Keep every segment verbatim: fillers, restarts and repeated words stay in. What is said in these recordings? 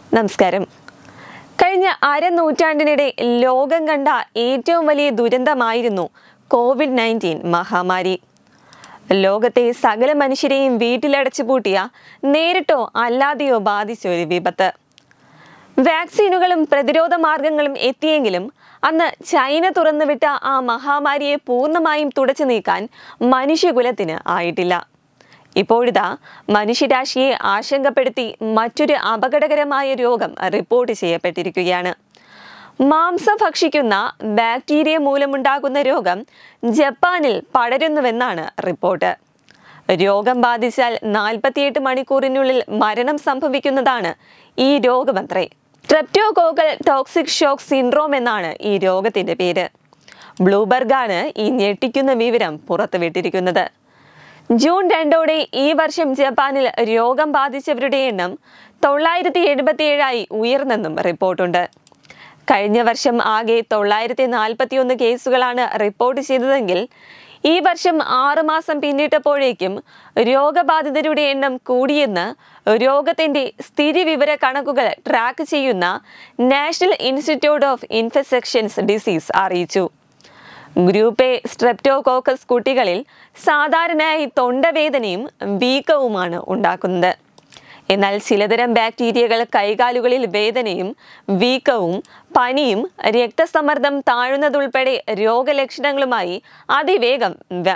നമസ്കാരം. കഴിഞ്ഞ അരനൂറ്റാണ്ടിനിടെ ലോകം കണ്ട ഏറ്റവും വലിയ ദുരന്തമായിരുന്നു കോവിഡ് നയൻറ്റീൻ മഹാമാരി. ലോകത്തെ സകല മനുഷ്യരെയും വീട്ടിലടച്ചു പൂട്ടിയ, നേരിട്ടോ അല്ലാതെയോ ബാധിച്ച ഒരു വിപത്ത്. വാക്സിനുകളും പ്രതിരോധ മാർഗങ്ങളും എത്തിയെങ്കിലും അന്ന് ചൈന തുറന്നുവിട്ട ആ മഹാമാരിയെ പൂർണ്ണമായും തുടച്ചു നീക്കാൻ മനുഷ്യകുലത്തിന് ആയിട്ടില്ല. ഇപ്പോഴിതാ മനുഷ്യരാശിയെ ആശങ്കപ്പെടുത്തി മറ്റൊരു അപകടകരമായ രോഗം റിപ്പോർട്ട് ചെയ്യപ്പെട്ടിരിക്കുകയാണ്. മാംസം ഭക്ഷിക്കുന്ന ബാക്ടീരിയ മൂലമുണ്ടാകുന്ന രോഗം ജപ്പാനിൽ പടരുന്നുവെന്നാണ് റിപ്പോർട്ട്. രോഗം ബാധിച്ചാൽ നാൽപ്പത്തിയെട്ട് മണിക്കൂറിനുള്ളിൽ മരണം സംഭവിക്കുന്നതാണ് ഈ രോഗമത്രേ. സ്ട്രെപ്റ്റോകോക്കൽ ടോക്സിക് ഷോക്ക് സിൻഡ്രോം എന്നാണ് ഈ രോഗത്തിന്റെ പേര്. ബ്ലൂംബർഗാണ് ഈ ഞെട്ടിക്കുന്ന വിവരം പുറത്തുവിട്ടിരിക്കുന്നത്. ജൂൺ രണ്ടോടെ ഈ വർഷം ജപ്പാനിൽ രോഗം ബാധിച്ചവരുടെ എണ്ണം തൊള്ളായിരത്തി എഴുപത്തി ഏഴായി ഉയർന്നെന്നും റിപ്പോർട്ടുണ്ട്. കഴിഞ്ഞ വർഷം ആകെ തൊള്ളായിരത്തി നാൽപ്പത്തി ഒന്ന് കേസുകളാണ് റിപ്പോർട്ട് ചെയ്തതെങ്കിൽ ഈ വർഷം ആറുമാസം പിന്നിട്ടപ്പോഴേക്കും രോഗബാധിതരുടെ എണ്ണം കൂടിയെന്ന് രോഗത്തിന്റെ സ്ഥിതിവിവര കണക്കുകൾ ട്രാക്ക് ചെയ്യുന്ന national institute of infections disease അറിയിച്ചു. ഗ്രൂപ്പ് എ സ്ട്രെപ്റ്റോകോക്കസ് കുട്ടികളിൽ സാധാരണയായി തൊണ്ടവേദനയും വീക്കവുമാണ് ഉണ്ടാക്കുന്നത്. എന്നാൽ ചിലതരം ബാക്ടീരിയകൾ കൈകാലുകളിൽ വേദനയും വീക്കവും പനിയും രക്തസമ്മർദ്ദം താഴുന്നതുൾപ്പെടെ രോഗലക്ഷണങ്ങളുമായി അതിവേഗം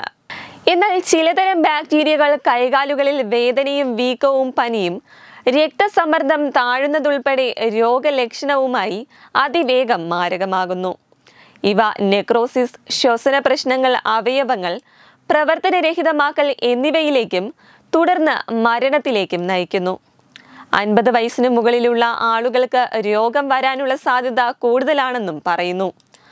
എന്നാൽ ചിലതരം ബാക്ടീരിയകൾ കൈകാലുകളിൽ വേദനയും വീക്കവും പനിയും രക്തസമ്മർദ്ദം താഴുന്നതുൾപ്പെടെ രോഗലക്ഷണവുമായി അതിവേഗം മാരകമാകുന്നു. ഇവ നെക്രോസിസ്, ശ്വസന പ്രശ്നങ്ങൾ, അവയവങ്ങൾ പ്രവർത്തനരഹിതമാക്കൽ എന്നിവയിലേക്കും തുടർന്ന് മരണത്തിലേക്കും നയിക്കുന്നു. അൻപത് വയസ്സിന് മുകളിലുള്ള ആളുകൾക്ക് രോഗം വരാനുള്ള സാധ്യത കൂടുതലാണെന്നും പറയുന്നു.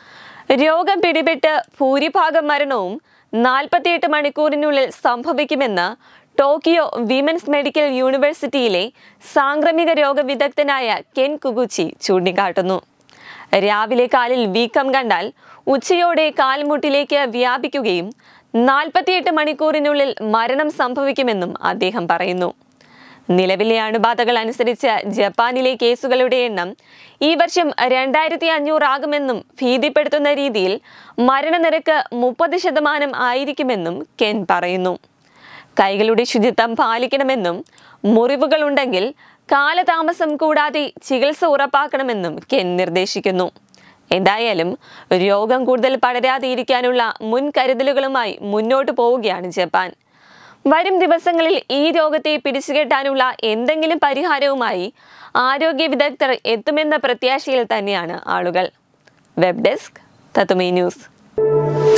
രോഗം പിടിപെട്ട് ഭൂരിഭാഗം മരണവും നാൽപ്പത്തിയെട്ട് മണിക്കൂറിനുള്ളിൽ സംഭവിക്കുമെന്ന് ടോക്കിയോ വിമൻസ് മെഡിക്കൽ യൂണിവേഴ്സിറ്റിയിലെ സാംക്രമിക രോഗ വിദഗ്ധനായ കെൻ കുഗുച്ചി ചൂണ്ടിക്കാട്ടുന്നു. രാവിലെ കാലിൽ വീക്കം കണ്ടാൽ ഉച്ചയോടെ കാൽമുട്ടിലേക്ക് വ്യാപിക്കുകയും നാൽപ്പത്തിയെട്ട് മണിക്കൂറിനുള്ളിൽ മരണം സംഭവിക്കുമെന്നും അദ്ദേഹം പറയുന്നു. നിലവിലെ അണുബാധകൾ അനുസരിച്ച് ജപ്പാനിലെ കേസുകളുടെ എണ്ണം ഈ വർഷം രണ്ടായിരത്തി അഞ്ഞൂറാകുമെന്നും ഭീതിപ്പെടുത്തുന്ന രീതിയിൽ മരണനിരക്ക് മുപ്പത് ശതമാനം ആയിരിക്കുമെന്നും കെൻ പറയുന്നു. കൈകളുടെ ശുചിത്വം പാലിക്കണമെന്നും മുറിവുകൾ ഉണ്ടെങ്കിൽ കാലതാമസം കൂടാതെ ചികിത്സ ഉറപ്പാക്കണമെന്നും കെൻ നിർദ്ദേശിക്കുന്നു. എന്തായാലും രോഗം കൂടുതൽ പടരാതിരിക്കാനുള്ള മുൻകരുതലുകളുമായി മുന്നോട്ട് പോവുകയാണ് ജപ്പാൻ. വരും ദിവസങ്ങളിൽ ഈ രോഗത്തെ പിടിച്ചുകെട്ടാനുള്ള എന്തെങ്കിലും പരിഹാരവുമായി ആരോഗ്യ വിദഗ്ധർ എത്തുമെന്ന പ്രത്യാശയിൽ തന്നെയാണ് ആളുകൾ. Web desk Thathumai news.